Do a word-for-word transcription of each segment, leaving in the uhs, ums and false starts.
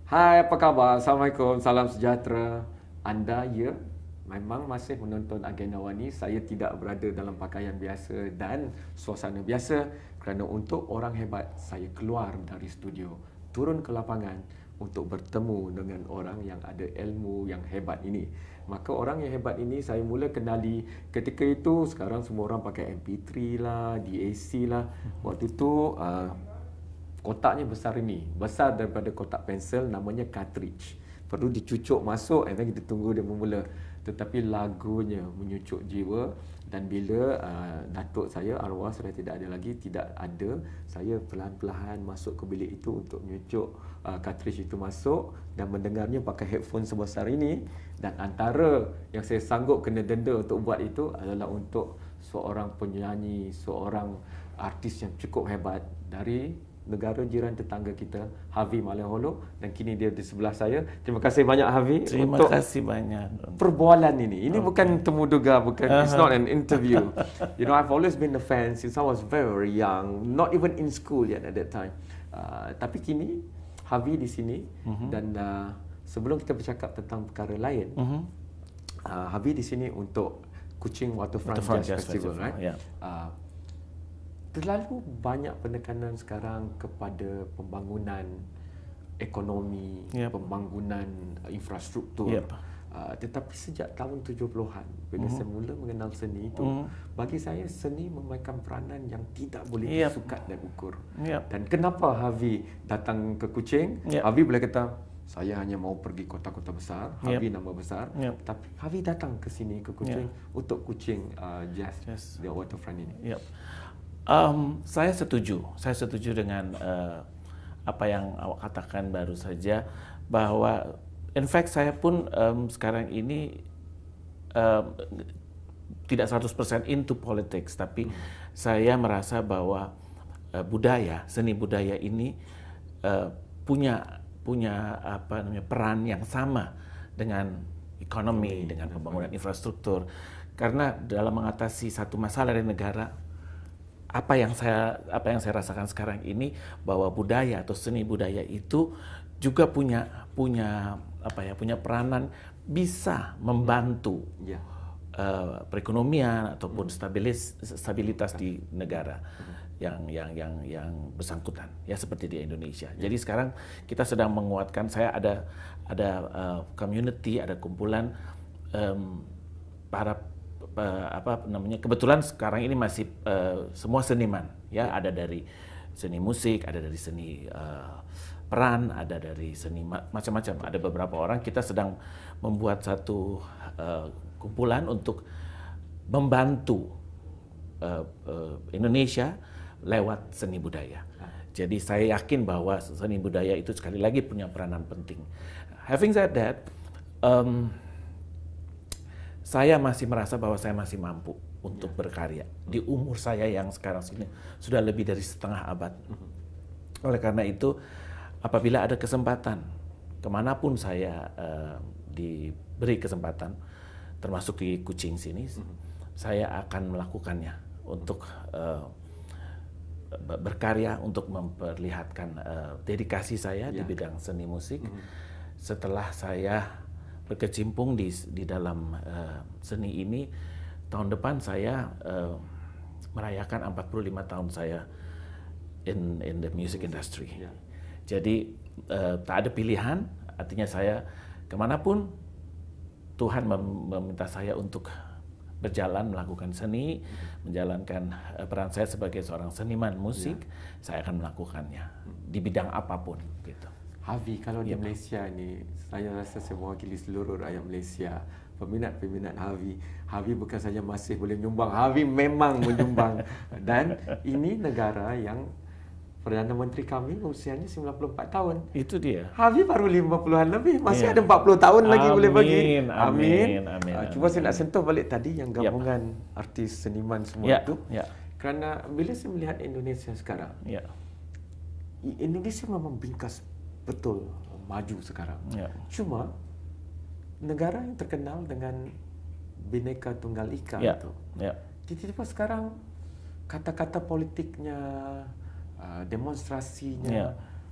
Hai, apa khabar? Assalamualaikum, salam sejahtera. Anda ya, memang masih menonton Agenda Wani. Saya tidak berada dalam pakaian biasa dan suasana biasa kerana untuk orang hebat, saya keluar dari studio, turun ke lapangan untuk bertemu dengan orang yang ada ilmu yang hebat ini. Maka orang yang hebat ini saya mula kenali ketika itu. Sekarang semua orang pakai M P three lah, D A C lah. Waktu tu uh, kotaknya besar ini, besar daripada kotak pensel, namanya cartridge. Perlu dicucuk masuk and then kita tunggu dia bermula. Tetapi lagunya menyucuk jiwa, dan bila uh, datuk saya, arwah sudah tidak ada lagi, tidak ada, saya perlahan-perlahan masuk ke bilik itu untuk menyucuk uh, cartridge itu masuk dan mendengarnya pakai headphone sebesar ini. Dan antara yang saya sanggup kena denda untuk buat itu adalah untuk seorang penyanyi, seorang artis yang cukup hebat dari negara jiran tetangga kita, Harvey Malaholo, dan kini dia di sebelah saya. Terima kasih banyak Harvey Terima untuk kasih banyak. perbualan ini. Ini okay. bukan temu duga, bukan. Uh-huh. It's not an interview. You know, I've always been a fan since I was very young, not even in school yet at that time. Uh, tapi kini Harvey di sini, uh-huh. dan uh, sebelum kita bercakap tentang perkara lain, uh-huh. uh, Harvey di sini untuk Kuching Waterfront, Waterfront Jazz, Jazz Festival, Festival, right? Yeah. Uh, Terlalu banyak penekanan sekarang kepada pembangunan ekonomi, yep. pembangunan infrastruktur. Yep. Uh, tetapi sejak tahun tujuh puluhan, bila mm-hmm. saya mula mengenal seni itu, mm-hmm. bagi saya seni memainkan peranan yang tidak boleh yep. disukat dan ukur. Yep. Dan kenapa Harvey datang ke Kuching? Yep. Harvey boleh kata, saya hanya mau pergi kota-kota besar, Harvey yep. nama besar, yep. tapi Harvey datang ke sini, ke Kuching, yep. untuk Kuching uh, Jazz, yes. di Waterfront ini. Yep. Um, saya setuju, saya setuju dengan uh, apa yang awak katakan baru saja, bahwa in fact saya pun um, sekarang ini um, tidak seratus persen into politics, tapi hmm. saya merasa bahwa uh, budaya, seni budaya ini uh, punya punya apa namanya peran yang sama dengan ekonomi, hmm. dengan pembangunan hmm. infrastruktur, karena dalam mengatasi satu masalah dari negara. Apa yang saya apa yang saya rasakan sekarang ini, bahwa budaya atau seni budaya itu juga punya punya apa ya punya peranan bisa membantu yeah. uh, perekonomian ataupun stabilis, stabilitas di negara yang yang yang yang bersangkutan, ya seperti di Indonesia. Yeah. Jadi sekarang kita sedang menguatkan, saya ada ada uh, community, ada kumpulan um, para Uh, apa namanya kebetulan sekarang ini masih uh, semua seniman, ya, ya ada dari seni musik, ada dari seni uh, peran, ada dari seni ma- macam-macam, ada beberapa orang. Kita sedang membuat satu uh, kumpulan untuk membantu uh, uh, Indonesia lewat seni budaya. Jadi saya yakin bahwa seni budaya itu sekali lagi punya peranan penting. Having said that, um, saya masih merasa bahwa saya masih mampu untuk berkarya di umur saya yang sekarang sini sudah lebih dari setengah abad. Oleh karena itu, apabila ada kesempatan kemanapun saya uh, diberi kesempatan, termasuk di Kuching sini, saya akan melakukannya untuk uh, berkarya, untuk memperlihatkan uh, dedikasi saya yeah. di bidang seni musik. Mm-hmm. Setelah saya berkecimpung di di dalam uh, seni ini, tahun depan saya uh, merayakan empat puluh lima tahun saya in in the music industry. Yeah. Jadi uh, tak ada pilihan, artinya saya kemanapun Tuhan mem- meminta saya untuk berjalan melakukan seni, mm-hmm. menjalankan uh, peran saya sebagai seorang seniman musik, yeah. saya akan melakukannya di bidang apapun gitu. Harvey, kalau yep. di Malaysia ni, saya rasa saya mewakili seluruh rakyat Malaysia, peminat-peminat Harvey. Harvey bukan saja masih boleh menyumbang, Harvey memang menyumbang. Dan ini negara yang Perdana Menteri kami usianya sembilan puluh empat tahun. Itu dia. Harvey baru lima puluhan lebih, masih yeah. ada empat puluh tahun lagi amin, boleh bagi. Amin. Amin. amin, uh, Cuba amin. saya nak sentuh balik tadi yang gabungan yep. artis, seniman semua yeah. itu. Yeah. Kerana bila saya melihat Indonesia sekarang, yeah. Indonesia memang bingkas betul maju sekarang. Ya. Cuma negara yang terkenal dengan Bhinneka Tunggal Ika ya. itu. Ya. Tiba-tiba sekarang kata-kata politiknya, uh, demonstrasinya, ya.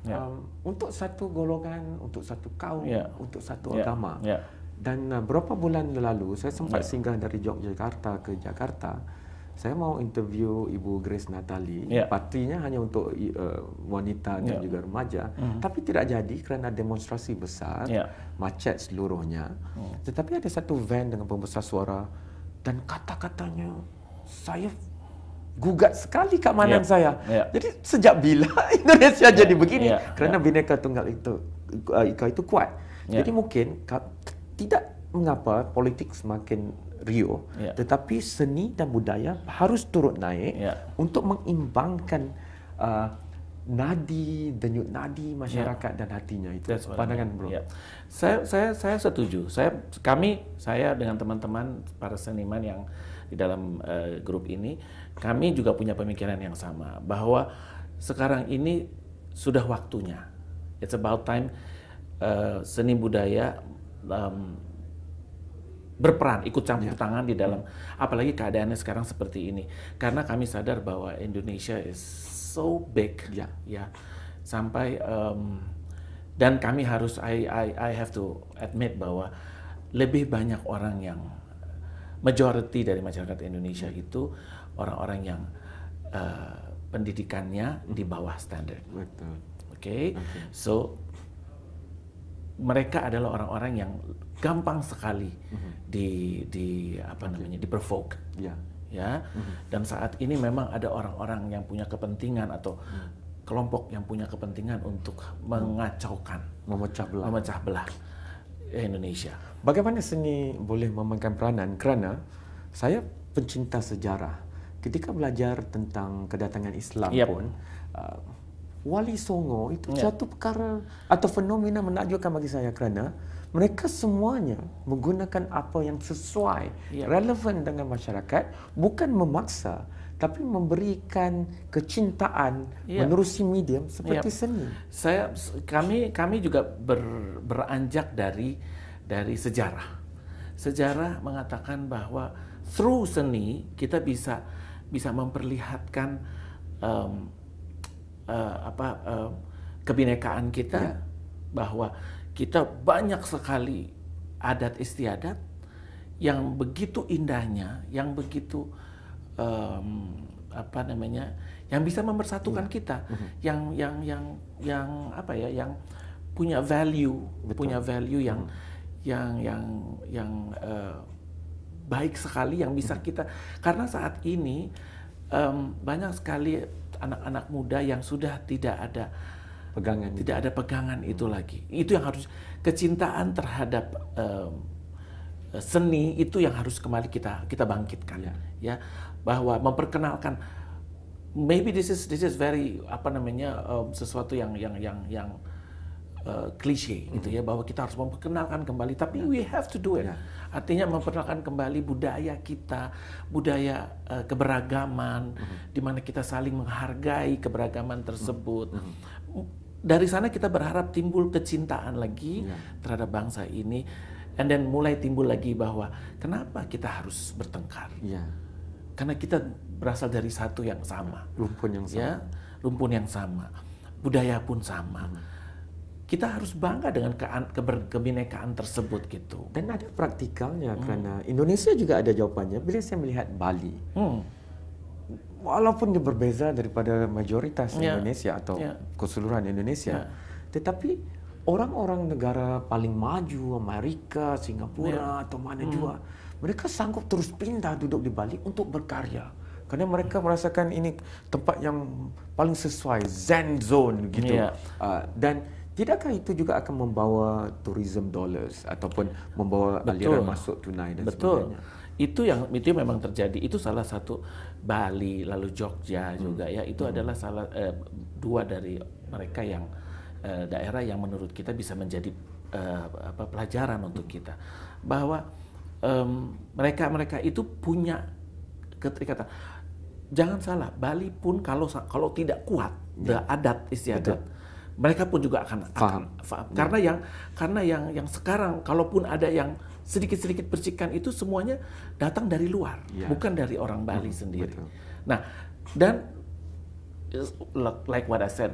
yeah. um, untuk satu golongan, untuk satu kaum, yeah. untuk satu yeah. agama. Yeah. Dan uh, beberapa bulan lalu saya sempat yeah. singgah dari Yogyakarta ke Jakarta. Saya mau interview Ibu Grace Natali, yeah. partinya hanya untuk uh, wanita dan yeah. juga remaja, mm. tapi tidak jadi kerana demonstrasi besar, yeah. macet seluruhnya. Mm. Tetapi ada satu van dengan pembesar suara dan kata-katanya saya gugat sekali keamanan yeah. saya. Yeah. Jadi sejak bila Indonesia yeah. jadi begini? Yeah. Kerana yeah. Bhinneka Tunggal itu, Ika itu kuat. Yeah. Jadi mungkin tidak mengapa politik semakin Rio, yeah. tetapi seni dan budaya harus turut naik yeah. untuk mengimbangkan uh, nadi, denyut nadi masyarakat yeah. dan hatinya itu. That's pandangan bro. Yeah. Saya saya saya setuju. Saya kami saya dengan teman-teman para seniman yang di dalam uh, grup ini, kami juga punya pemikiran yang sama bahwa sekarang ini sudah waktunya. It's about time uh, seni budaya um, berperan, ikut campur yeah. tangan di dalam, apalagi keadaannya sekarang seperti ini. Karena kami sadar bahwa Indonesia is so big, yeah. ya, sampai um, dan kami harus, I, I, I have to admit bahwa lebih banyak orang yang majority dari masyarakat Indonesia itu orang-orang yang uh, pendidikannya di bawah standar. Betul. Oke, okay? okay. So mereka adalah orang-orang yang gampang sekali mm-hmm. di di apa namanya di-provoke. Yeah. Ya. Mm-hmm. Dan saat ini memang ada orang-orang yang punya kepentingan atau mm. kelompok yang punya kepentingan untuk mengacaukan, memecah belah, memecah belah Indonesia. Bagaimana seni boleh memainkan peranan? Kerana saya pencinta sejarah. Ketika belajar tentang kedatangan Islam yep. pun, uh, Wali Songo itu yep. satu perkara atau fenomena menakjubkan bagi saya kerana mereka semuanya menggunakan apa yang sesuai, yep. relevan dengan masyarakat, bukan memaksa, tapi memberikan kecintaan yep. menerusi medium seperti yep. seni. Saya, kami, kami juga ber, beranjak dari dari sejarah. Sejarah mengatakan bahwa through seni kita bisa bisa memperlihatkan um, uh, apa uh, kebinekaan kita, yeah. bahwa kita banyak sekali adat istiadat yang begitu indahnya, yang begitu um, apa namanya, yang bisa mempersatukan yeah. kita, mm-hmm. yang yang yang yang apa ya, yang punya value, Betul. punya value yang mm-hmm. yang yang yang uh, baik sekali, yang bisa mm-hmm. kita, karena saat ini um, banyak sekali anak-anak muda yang sudah tidak ada pegangan, tidak itu. ada pegangan itu lagi. Itu yang harus, kecintaan terhadap um, seni itu yang harus kembali kita kita bangkitkan, ya. ya, bahwa memperkenalkan, maybe this is this is very apa namanya um, sesuatu yang yang yang yang uh, klise, gitu ya, bahwa kita harus memperkenalkan kembali, tapi yeah. we have to do it. Yeah. Artinya memperkenalkan kembali budaya kita, budaya uh, keberagaman, mm-hmm. di mana kita saling menghargai keberagaman tersebut. Mm-hmm. Dari sana kita berharap timbul kecintaan lagi yeah. terhadap bangsa ini, and then mulai timbul lagi bahwa kenapa kita harus bertengkar? Yeah. Karena kita berasal dari satu yang sama, rumpun yang sama, ya, rumpun yang sama, budaya pun sama. Hmm. Kita harus bangga dengan ke- keber- kebinekaan tersebut, gitu. Dan ada praktikalnya, hmm. kerana Indonesia juga ada jawapannya. Bila saya melihat Bali, hmm. walaupun dia berbeza daripada majoritas yeah. Indonesia atau yeah. keseluruhan Indonesia, yeah. tetapi orang-orang negara paling maju, Amerika, Singapura yeah. atau mana hmm. juga, mereka sanggup terus pindah duduk di Bali untuk berkarya. Kerana mereka merasakan ini tempat yang paling sesuai, zen zone gitu. Yeah. Uh, dan tidakkah itu juga akan membawa tourism dollars ataupun membawa Betul. aliran masuk tunai dan Betul. sebagainya? Itu yang itu memang terjadi. Itu salah satu, Bali, lalu Jogja hmm. juga ya. Itu hmm. adalah salah eh, dua dari mereka yang eh, daerah yang menurut kita bisa menjadi eh, apa pelajaran untuk kita, bahwa um, mereka mereka itu punya keterikatan. Jangan salah, Bali pun kalau kalau tidak kuat ya. adat istiadat, mereka pun juga akan paham. paham. Ya. Karena yang karena yang yang sekarang kalaupun ada yang sedikit-sedikit percikan itu semuanya datang dari luar, ya. bukan dari orang Bali hmm, sendiri. Betul. Nah, dan like what I said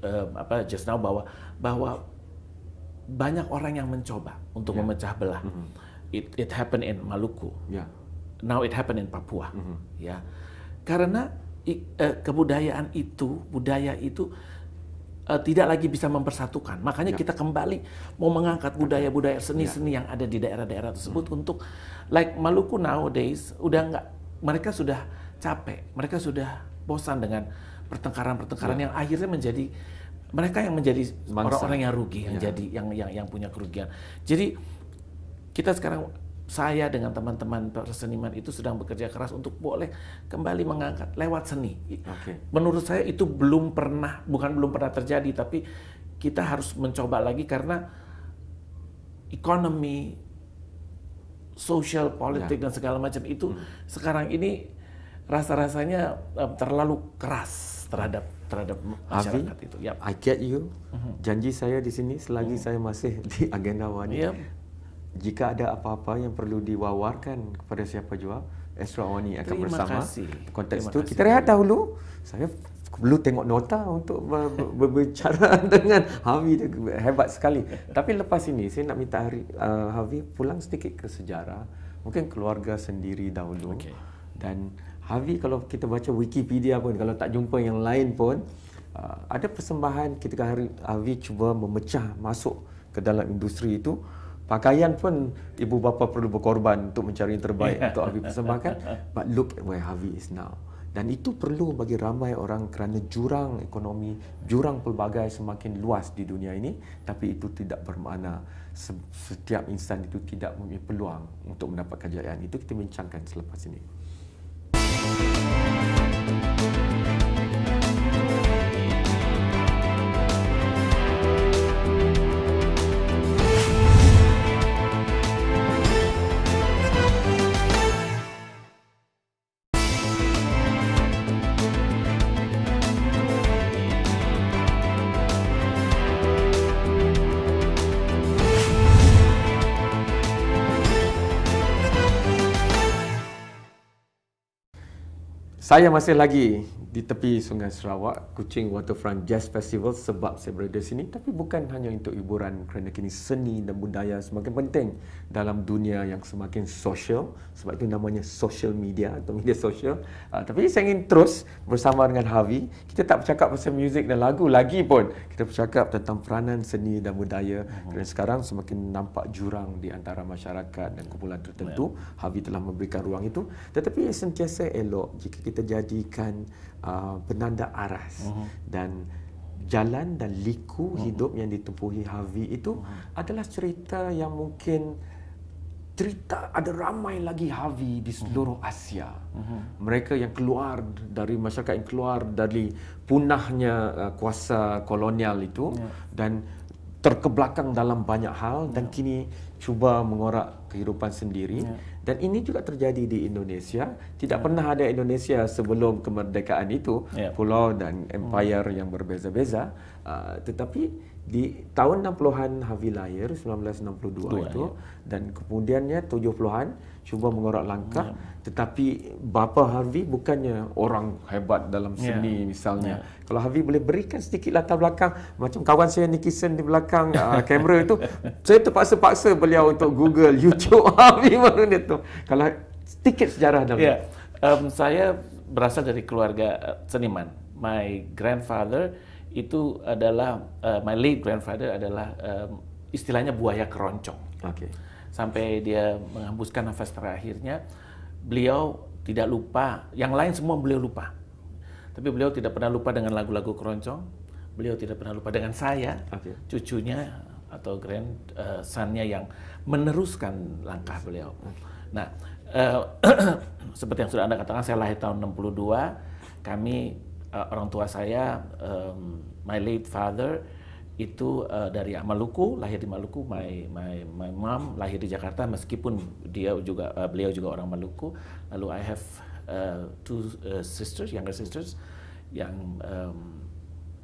uh, apa just now bahwa bahwa banyak orang yang mencoba untuk yeah. memecah belah. Mm-hmm. It it happened in Maluku. Yeah. Now it happened in Papua. Mm-hmm. Ya. Karena uh, kebudayaan itu, budaya itu uh, tidak lagi bisa mempersatukan. Makanya yeah. kita kembali mau mengangkat budaya-budaya seni-seni yeah. yang ada di daerah-daerah tersebut mm-hmm. untuk like Maluku nowadays udah nggak, mereka sudah capek, mereka sudah bosan dengan pertengkaran-pertengkaran yeah. yang akhirnya menjadi mereka yang menjadi Mangsa. orang-orang yang rugi, yang yeah. jadi yang yang yang punya kerugian. Jadi kita sekarang, saya dengan teman-teman seniman itu sedang bekerja keras untuk boleh kembali mengangkat lewat seni. Okay. Menurut saya itu belum pernah, bukan belum pernah terjadi, tapi kita harus mencoba lagi karena ekonomi, social, politik ya. dan segala macam itu hmm. sekarang ini rasa-rasanya um, terlalu keras terhadap terhadap masyarakat Havi, itu. Yep. I get you. Uh-huh. Janji saya di sini selagi uh-huh. saya masih di Agendawani. Yep. Jika ada apa-apa yang perlu diwawarkan kepada siapa jua, Astro Awani akan Terima bersama. Kasih. Konteks itu kita rehat dahulu. Saya perlu tengok nota untuk ber- berbicara dengan Havi, hebat sekali. Tapi lepas ini saya nak minta hari, uh, Havi pulang sedikit ke sejarah, mungkin keluarga sendiri dahulu. Okay. Dan Havi, kalau kita baca Wikipedia pun, kalau tak jumpa yang lain pun, uh, ada persembahan ketika hari Havi cuba memecah masuk ke dalam industri itu. Pakaian pun ibu bapa perlu berkorban untuk mencari yang terbaik yeah. untuk Havi persembahkan. But look at where Havi is now. Dan itu perlu bagi ramai orang kerana jurang ekonomi, jurang pelbagai semakin luas di dunia ini. Tapi itu tidak bermakna setiap insan itu tidak mempunyai peluang untuk mendapat kejayaan. Itu kita bincangkan selepas ini. Saya masih lagi di tepi Sungai Sarawak, Kuching Waterfront Jazz Festival sebab saya berada di sini, tapi bukan hanya untuk hiburan kerana kini seni dan budaya semakin penting dalam dunia yang semakin sosial, sebab itu namanya social media atau media sosial. Uh, tapi saya ingin terus bersama dengan Havi, kita tak bercakap pasal muzik dan lagu lagi pun, kita bercakap tentang peranan seni dan budaya uh-huh. kerana sekarang semakin nampak jurang di antara masyarakat dan kumpulan tertentu. Yeah. Havi telah memberikan ruang itu, tetapi sentiasa elok jika kita kita jadikan uh, penanda aras uh-huh. dan jalan dan liku uh-huh. hidup yang ditempuhi Havi itu uh-huh. adalah cerita yang mungkin cerita ada ramai lagi Havi di seluruh uh-huh. Asia. Uh-huh. Mereka yang keluar dari masyarakat yang keluar dari punahnya uh, kuasa kolonial itu uh-huh. dan terkebelakang dalam banyak hal dan yeah. kini cuba mengorak kehidupan sendiri. Yeah. Dan ini juga terjadi di Indonesia. Tidak yeah. pernah ada Indonesia sebelum kemerdekaan itu, yeah. pulau dan empire mm. yang berbeza-beza. Uh, tetapi di tahun enam puluhan Havi lahir, sembilan belas enam puluh dua Dua, itu, yeah. dan kemudiannya tujuh puluhan cuba mengorak langkah. Yeah. Tetapi bapa Havi bukannya orang hebat dalam seni yeah. misalnya. Yeah. Kalau Havi boleh berikan sedikit latar belakang, macam kawan saya Nikison di belakang uh, kamera itu, saya terpaksa-paksa beliau untuk Google, YouTube Havi baru dia tu. Kalau sedikit sejarah dalam. Yeah. Um, saya berasal dari keluarga uh, seniman. My grandfather itu adalah uh, my late grandfather adalah um, istilahnya buaya keroncong. Okay. Sampai dia menghembuskan nafas terakhirnya, beliau tidak lupa, yang lain semua beliau lupa. Tapi beliau tidak pernah lupa dengan lagu-lagu keroncong. Beliau tidak pernah lupa dengan saya, okay. cucunya atau grandson-nya yang meneruskan langkah beliau. Nah, uh, seperti yang sudah Anda katakan, saya lahir tahun enam puluh dua. Kami, uh, orang tua saya, um, my late father, itu uh, dari Maluku, lahir di Maluku. My my my mom lahir di Jakarta, meskipun dia juga uh, beliau juga orang Maluku. Lalu I have uh, two uh, sisters, younger sisters, yang um,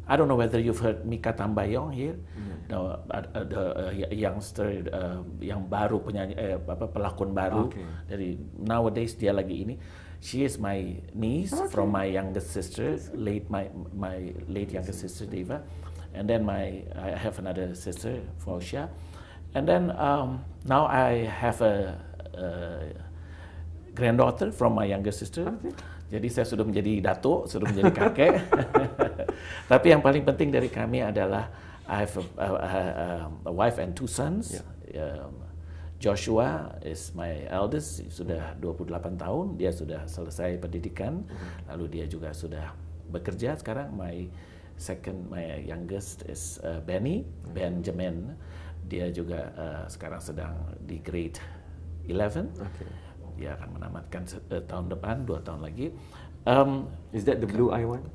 I don't know whether you've heard Mika Tambayong here, Yeah. the, uh, the uh, youngster uh, yang baru penyanyi eh, apa pelakon baru Okay. dari nowadays dia lagi ini. She is my niece Okay. from my youngest sister, late my my late youngest sister Deva, and then my I have another sister Fausha, and then um, now I have a, a granddaughter from my younger sister. Okay. Jadi saya sudah menjadi datuk, sudah menjadi kakek. Tapi yang paling penting dari kami adalah I have a, a, a, a wife and two sons. Yeah. Um, Joshua is my eldest, sudah dua puluh delapan tahun, dia sudah selesai pendidikan, mm-hmm. lalu dia juga sudah bekerja sekarang. My second, my youngest is uh, Benny, mm-hmm. Benjamin, dia juga uh, sekarang sedang di grade eleven. Okay. Dia akan menamatkan uh, tahun depan, dua tahun lagi. Um, Is that the blue eye one?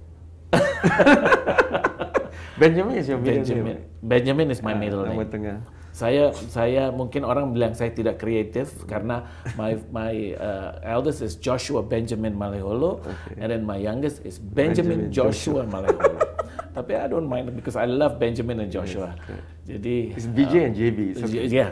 Benjamin is your middle Benjamin. name. Benjamin is my middle uh, name. Nama tengah. Saya saya mungkin orang bilang saya tidak kreatif karena my my uh, eldest is Joshua Benjamin Maleholo, okay. and then my youngest is Benjamin, Benjamin Joshua, Joshua. Maleholo. Tapi I don't mind because I love Benjamin and Joshua. Yes, okay. Jadi it's B J uh, and J B. Okay. Yes.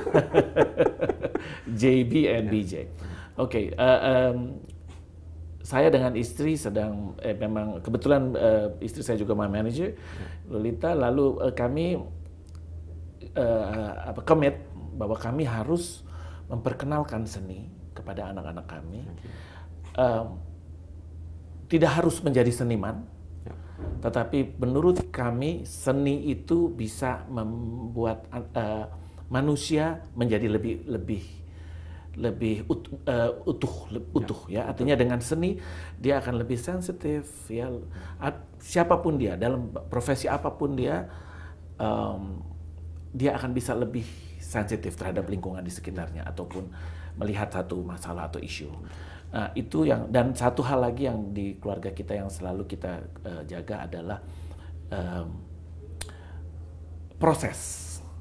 J B and yeah. B J. Oke, okay, uh, um, saya dengan istri sedang eh, memang kebetulan uh, istri saya juga my manager Lolita, lalu uh, kami uh, apa commit bahwa kami harus memperkenalkan seni kepada anak-anak kami. Okay. Um, tidak harus menjadi seniman, yeah. tetapi menurut kami seni itu bisa membuat uh, manusia menjadi lebih lebih lebih ut, uh, utuh utuh ya, ya. Artinya dengan seni dia akan lebih sensitif ya, siapapun dia dalam profesi apapun dia, um, dia akan bisa lebih sensitif terhadap lingkungan di sekitarnya ataupun melihat satu masalah atau isu. Nah, itu yang, dan satu hal lagi yang di keluarga kita yang selalu kita uh, jaga adalah um, proses.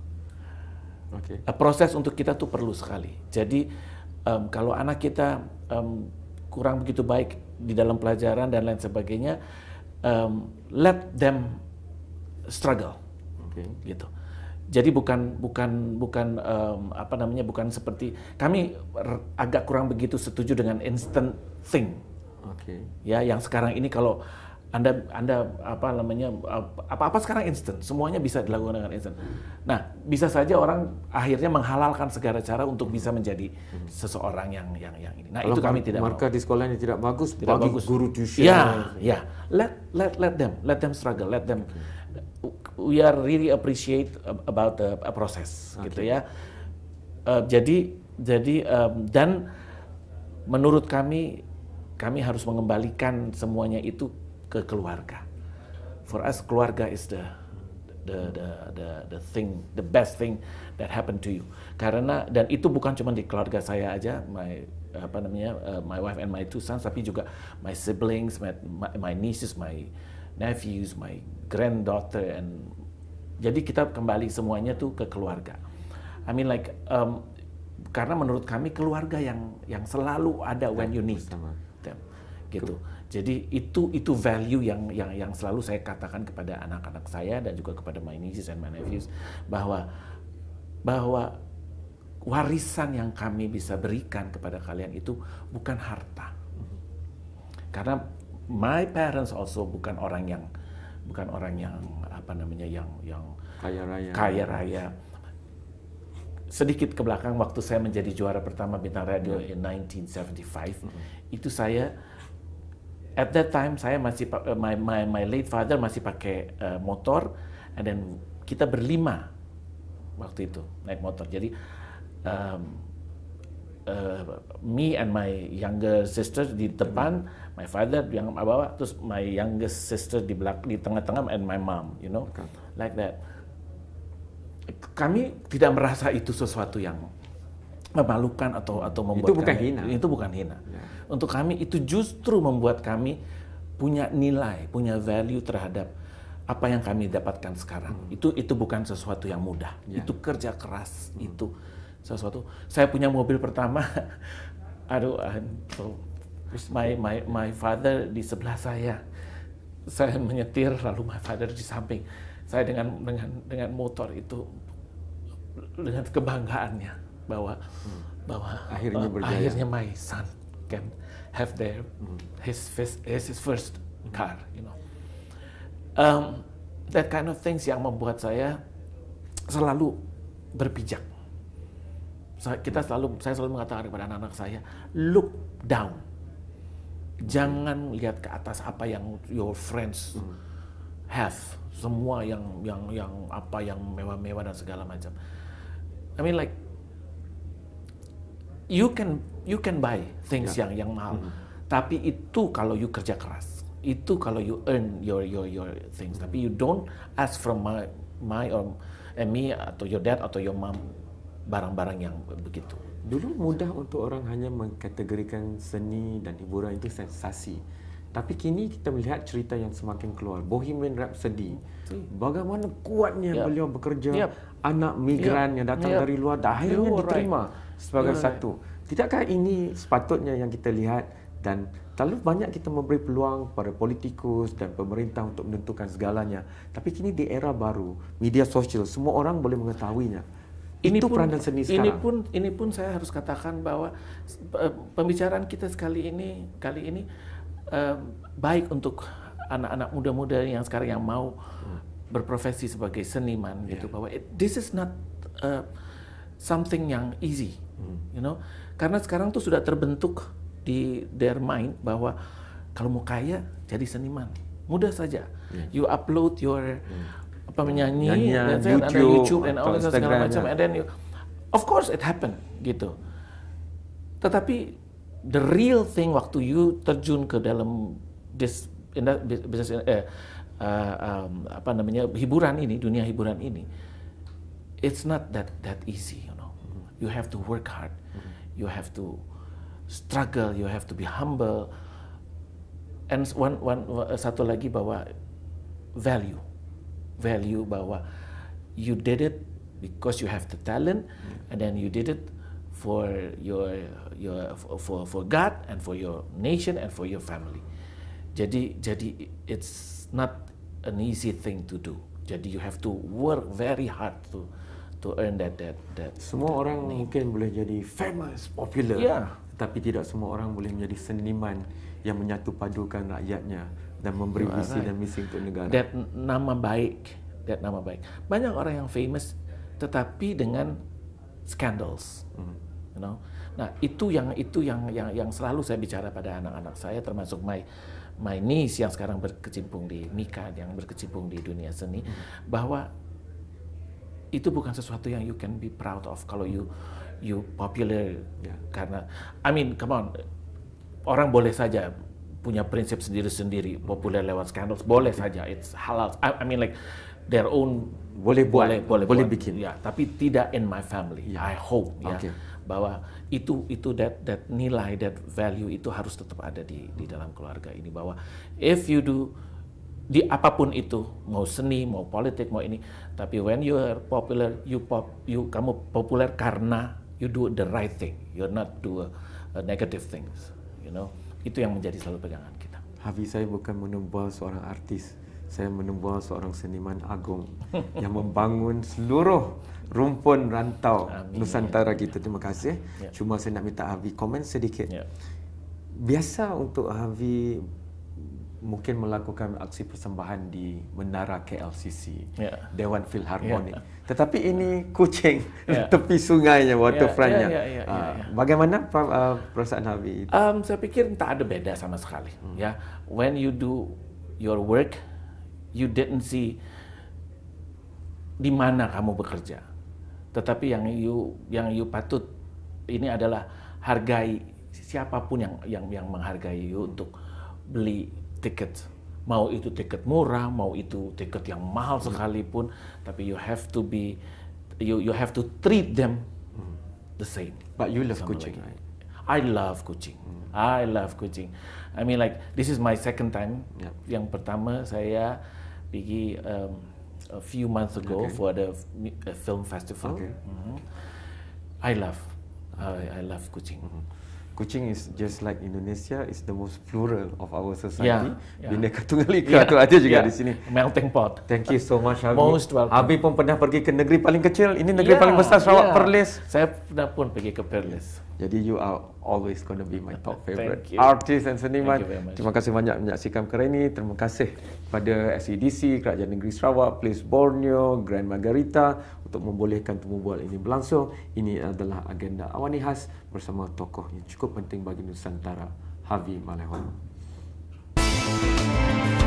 Okay. Proses untuk kita tuh perlu sekali. Jadi um, kalau anak kita um, kurang begitu baik di dalam pelajaran dan lain sebagainya, um, let them struggle, okay. gitu. Jadi bukan bukan bukan um, apa namanya bukan seperti kami agak kurang begitu setuju dengan instant thing, okay. ya yang sekarang ini kalau Anda Anda apa namanya apa-apa sekarang instant, semuanya bisa dilakukan dengan instant. Nah, bisa saja orang akhirnya menghalalkan segala cara untuk bisa menjadi seseorang yang yang yang ini. Nah, kalau itu kami tidak markah mau. di sekolah ini tidak bagus, tidak bagi bagus. Guru tuition. Ya, ya. Let let let them, let them struggle, let them. We are really appreciate about the process, okay. gitu ya. Uh, jadi jadi um, dan menurut kami kami harus mengembalikan semuanya itu ke keluarga. For us, keluarga is the the the the the thing, the best thing that happened to you. Karena dan itu bukan cuma di keluarga saya aja, my apa namanya, uh, my wife and my two sons, tapi juga my siblings, my my nieces, my nephews, my granddaughter, and jadi kita kembali semuanya tuh ke keluarga. I mean like um, karena menurut kami keluarga yang yang selalu ada when you need them, gitu. Jadi itu itu value yang yang yang selalu saya katakan kepada anak-anak saya dan juga kepada my nieces and my nephews, bahwa bahwa warisan yang kami bisa berikan kepada kalian itu bukan harta. Karena my parents also bukan orang yang bukan orang yang apa namanya yang yang kaya raya. Kaya raya. Sedikit ke belakang, waktu saya menjadi juara pertama Bintang Radio in nineteen seventy-five, mm-hmm. itu saya at that time saya masih my my my late father masih pakai uh, motor, and then kita berlima waktu itu naik motor. Jadi um, uh, me and my younger sister di depan, mm-hmm. my father yang bawah, terus my youngest sister di belakang, di tengah-tengah, and my mom, you know, okay. like that. Kami tidak merasa itu sesuatu yang memalukan atau atau membuat itu bukan kami, hina. Itu bukan hina. Ya. Untuk kami itu justru membuat kami punya nilai, punya value terhadap apa yang kami dapatkan sekarang. Hmm. Itu itu bukan sesuatu yang mudah. Ya. Itu kerja keras. Hmm. Itu sesuatu. Saya punya mobil pertama. Aduh, so, my my my father di sebelah saya. saya menyetir lalu my father di samping saya dengan dengan dengan motor itu dengan kebanggaannya bahwa hmm. bahwa akhirnya, uh, akhirnya my son can have their hmm. his, his his first car, you know. Um, that kind of things yang membuat saya selalu berpijak. Kita selalu, saya selalu mengatakan kepada anak-anak saya, look down. Jangan lihat ke atas apa yang your friends have, semua yang yang yang apa yang mewah-mewah dan segala macam. I mean like you can you can buy things yeah. yang yang mahal, mm-hmm. tapi itu kalau you kerja keras, itu kalau you earn your your your things. Tapi you don't ask from my my or eh, me atau your dad atau your mom barang-barang yang begitu. Dulu mudah untuk orang hanya mengkategorikan seni dan hiburan itu sensasi. Tapi kini kita melihat cerita yang semakin keluar. Bohemian Rhapsody. Bagaimana kuatnya yep. beliau bekerja. Yep. Anak migran yep. yang datang yep. dari luar akhirnya You're diterima right. sebagai You're satu. Right. Tidakkah ini sepatutnya yang kita lihat, dan terlalu banyak kita memberi peluang kepada politikus dan pemerintah untuk menentukan segalanya. Tapi kini di era baru, media sosial, semua orang boleh mengetahuinya. Ini itu pun, peranan seni sekarang. Ini pun, ini pun saya harus katakan bahwa pembicaraan kita sekali ini, kali ini uh, baik untuk anak-anak muda-muda yang sekarang yang mau hmm. berprofesi sebagai seniman, yeah. gitu, bahwa it, this is not uh, something yang easy, hmm. you know, karena sekarang tuh sudah terbentuk di their mind bahwa kalau mau kaya jadi seniman, mudah saja, yeah. you upload your hmm. apa menyanyi, Nyanyian, dan YouTube, ada YouTube dan all that segala macam, and then you, of course it happen gitu. Tetapi the real thing waktu you terjun ke dalam this business eh, uh, um, apa namanya hiburan ini, dunia hiburan ini, it's not that that easy, you know. You have to work hard, you have to struggle, you have to be humble, and one one satu lagi bahwa value. value bahwa you did it because you have the talent, mm. and then you did it for your your for for God and for your nation and for your family. Jadi jadi it's not an easy thing to do. Jadi you have to work very hard to to earn that that that. Semua that orang name. Mungkin boleh jadi famous, popular, yeah. tapi tidak semua orang boleh menjadi seniman yang menyatu padukan rakyatnya dan memberi visi right. dan misi untuk negara. That nama baik, that nama baik. Banyak orang yang famous tetapi dengan scandals, mm. you know. Nah itu yang itu yang yang yang selalu saya bicara pada anak-anak saya, termasuk my my niece yang sekarang berkecimpung di Mika, yang berkecimpung di dunia seni, mm. bahwa itu bukan sesuatu yang you can be proud of kalau you you popular, yeah. karena I mean come on, orang boleh saja punya prinsip sendiri-sendiri, populer lewat scandals, boleh okay. saja, it's halal. I, I mean like their own boleh buat, boleh boleh, boleh buat. bikin, ya, tapi tidak in my family. Yeah. I hope okay. ya bahwa itu itu that that nilai, that value itu harus tetap ada di di dalam keluarga ini, bahwa if you do di apapun itu, mau seni, mau politik, mau ini, tapi when you are popular, you pop, you kamu populer karena you do the right thing, you're not do a, a negative things, you know. Itu yang menjadi selalu pegangan kita. Hafiz, saya bukan menembual seorang artis, saya menembual seorang seniman agung yang membangun seluruh rumpun rantau Amin, Nusantara ya. Kita. Terima kasih. Ya. Cuma saya nak minta Hafiz komen sedikit. Ya. Biasa untuk Hafiz mungkin melakukan aksi persembahan di Menara K L C C, ya. Dewan Philharmonic. Ya. Tetapi ini kucing ya. Tepi sungainya, waterfrontnya. Ya, ya, ya, ya, ya, ya. Bagaimana perasaan Hafiz? Um, saya pikir tak ada beda sama sekali. Hmm. Ya, when you do your work, you didn't see di mana kamu bekerja. Tetapi yang you yang you patut ini adalah hargai siapapun yang yang yang menghargai you untuk beli tiket, mau itu tiket murah, mau itu tiket yang mahal sekalipun, tapi you have to be, you you have to treat them the same. But you love kucing, right? I love kucing. Hmm. I love kucing. I mean like this is my second time. Yep. Yang pertama saya pergi um, a few months ago okay. for the uh, film festival. Okay. Mm-hmm. I love, I, I love kucing. Mm-hmm. Kuching is just like Indonesia, is the most plural of our society. Yeah, yeah. Bhinneka Tunggal Ika Yeah, tu ada juga yeah. di sini. Melting pot. Thank you so much, Habib. Most welcome. Habib pun pernah pergi ke negeri paling kecil. Ini negeri Yeah, paling besar, Sarawak, yeah. Perlis. Saya pernah pun pergi ke Perlis. Jadi you are always going to be my top favorite Thank you. artist and seniman. Thank you very much. Terima kasih banyak menyaksikan perkara ini. Terima kasih kepada S E D C, Kerajaan Negeri Sarawak, Place Borneo, Grand Margarita untuk membolehkan temu bual ini berlangsung. Ini adalah agenda Awani Khas bersama tokoh yang cukup penting bagi Nusantara, Havi Malaihono.